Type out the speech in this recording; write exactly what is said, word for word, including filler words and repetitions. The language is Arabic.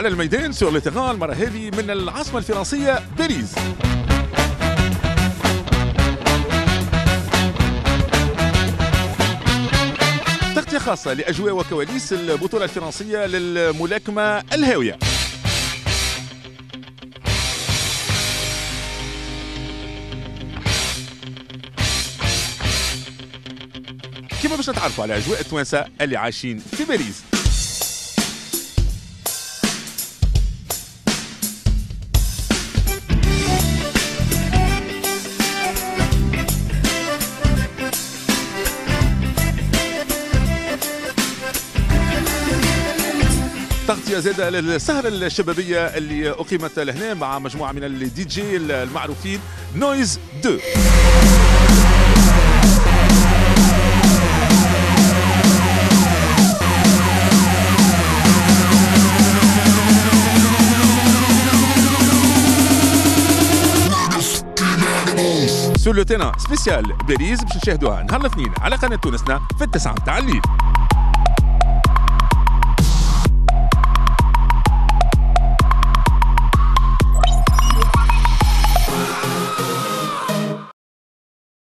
على الميدان سور لو تيران المرة هذه من العاصمة الفرنسية باريس. تغطية خاصة لأجواء وكواليس البطولة الفرنسية للملاكمة الهاوية. كيف باش نتعرفوا على أجواء التوانسة اللي عايشين في باريس. تغطية زادة للسهرة الشبابية اللي أقيمت لهنا مع مجموعة من الدي جي المعروفين نويز دو. سور لو تيران سبيسيال باريس باش نشاهدوها نهار الاثنين على قناة تونسنا في التسعة متاع الليل.